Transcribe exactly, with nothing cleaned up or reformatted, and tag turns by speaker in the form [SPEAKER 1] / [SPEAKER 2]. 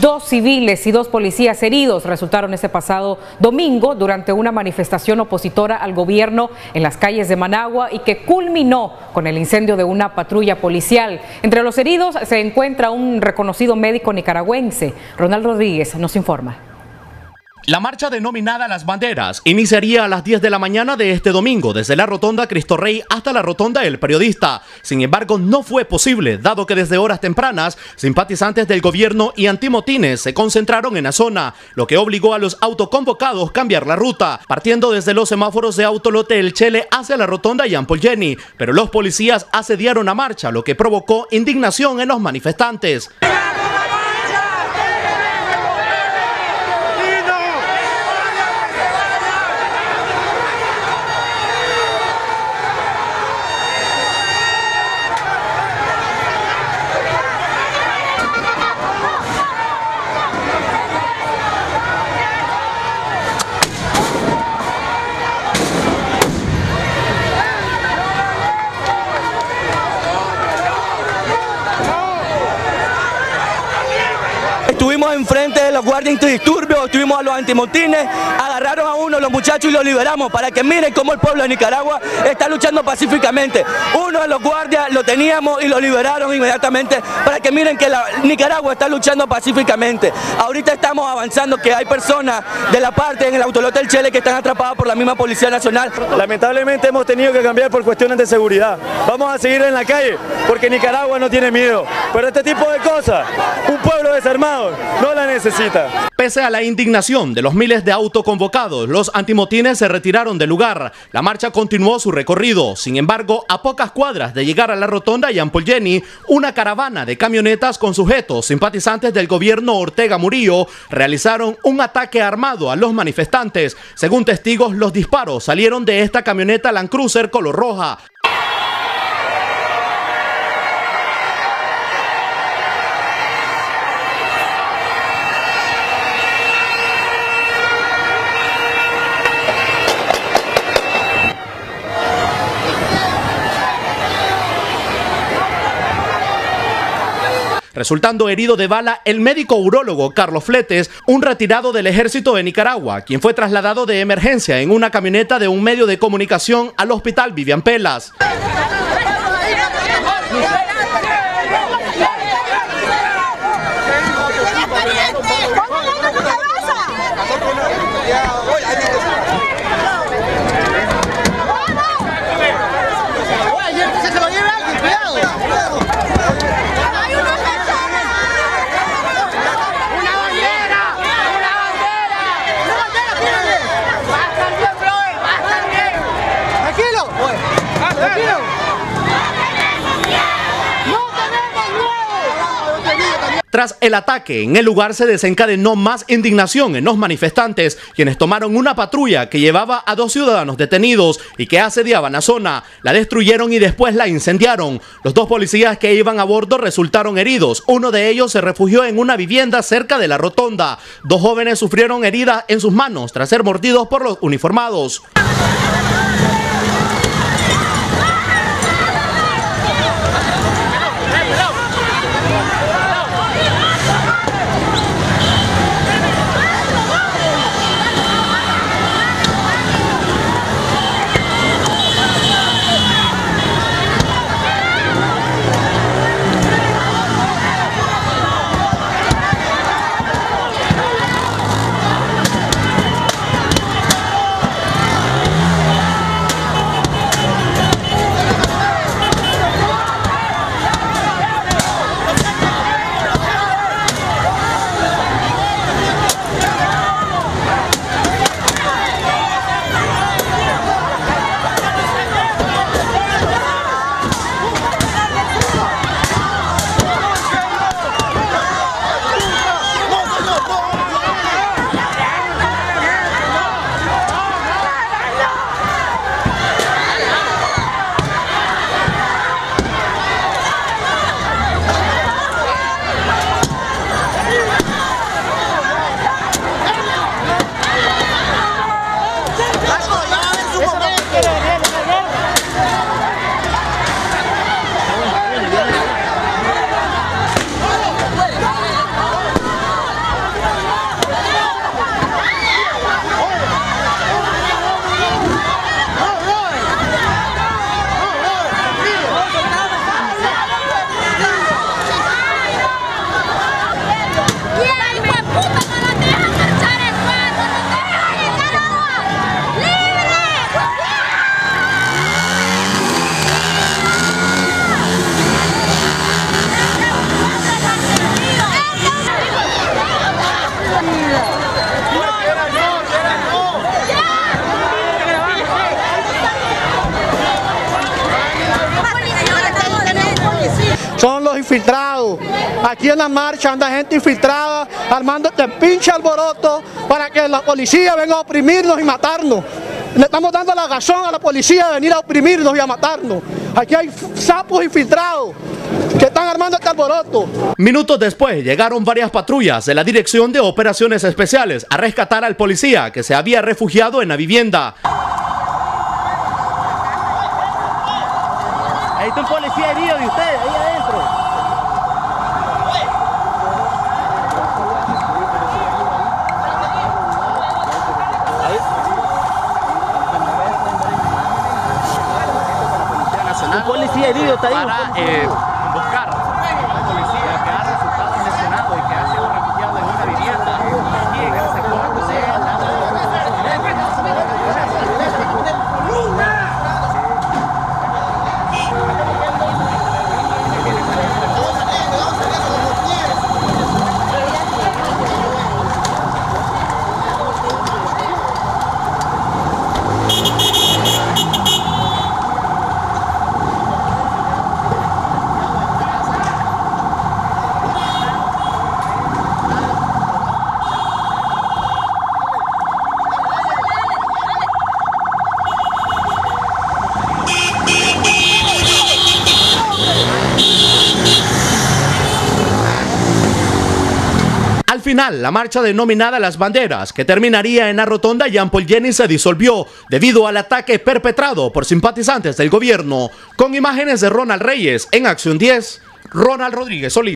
[SPEAKER 1] Dos civiles y dos policías heridos resultaron ese pasado domingo durante una manifestación opositora al gobierno en las calles de Managua y que culminó con el incendio de una patrulla policial. Entre los heridos se encuentra un reconocido médico nicaragüense. Ronald Rodríguez nos informa.
[SPEAKER 2] La marcha denominada Las Banderas iniciaría a las diez de la mañana de este domingo desde la rotonda Cristo Rey hasta la rotonda El Periodista. Sin embargo, no fue posible, dado que desde horas tempranas simpatizantes del gobierno y antimotines se concentraron en la zona, lo que obligó a los autoconvocados a cambiar la ruta, partiendo desde los semáforos de Autolote El Chele hacia la rotonda Jean Paul Jenny. Pero los policías asediaron la marcha, lo que provocó indignación en los manifestantes.
[SPEAKER 3] Estuvimos enfrente de los guardias antidisturbios, estuvimos a los antimotines, agarraron a uno los muchachos y los liberamos para que miren cómo el pueblo de Nicaragua está luchando pacíficamente. Uno de los guardias lo teníamos y lo liberaron inmediatamente para que miren que la Nicaragua está luchando pacíficamente. Ahorita estamos avanzando, que hay personas de la parte en el Autolote El Chele que están atrapadas por la misma Policía Nacional.
[SPEAKER 4] Lamentablemente hemos tenido que cambiar por cuestiones de seguridad. Vamos a seguir en la calle porque Nicaragua no tiene miedo. Pero este tipo de cosas, un pueblo desarmado no la necesita.
[SPEAKER 2] Pese a la indignación de los miles de autoconvocados, los antimotines se retiraron del lugar. La marcha continuó su recorrido. Sin embargo, a pocas cuadras de llegar a la rotonda Jean Paul Jenny, una caravana de camionetas con sujetos simpatizantes del gobierno Ortega Murillo realizaron un ataque armado a los manifestantes. Según testigos, los disparos salieron de esta camioneta Land Cruiser color roja. Resultando herido de bala el médico urólogo Carlos Fletes, un retirado del Ejército de Nicaragua, quien fue trasladado de emergencia en una camioneta de un medio de comunicación al Hospital Vivian Pelas. Tras el ataque, en el lugar se desencadenó más indignación en los manifestantes, quienes tomaron una patrulla que llevaba a dos ciudadanos detenidos y que asediaban la zona. La destruyeron y después la incendiaron. Los dos policías que iban a bordo resultaron heridos. Uno de ellos se refugió en una vivienda cerca de la rotonda. Dos jóvenes sufrieron heridas en sus manos tras ser mordidos por los uniformados.
[SPEAKER 5] infiltrados. Aquí en la marcha anda gente infiltrada, armando este pinche alboroto para que la policía venga a oprimirnos y matarnos. Le estamos dando la razón a la policía de venir a oprimirnos y a matarnos. Aquí hay sapos infiltrados que están armando este alboroto.
[SPEAKER 2] Minutos después llegaron varias patrullas de la Dirección de Operaciones Especiales a rescatar al policía que se había refugiado en la vivienda.
[SPEAKER 6] Ahí está un policía herido de ustedes, ahí adentro. Un policía herido está ahí.
[SPEAKER 2] Para eh, buscar un policía que ha resultado lesionado y que ha sido refugiado en una vivienda aquí en el sector de la... Al final, la marcha denominada Las Banderas, que terminaría en la rotonda Jean Paul Jenny, se disolvió debido al ataque perpetrado por simpatizantes del gobierno. Con imágenes de Ronald Reyes en Acción diez, Ronald Rodríguez Solís.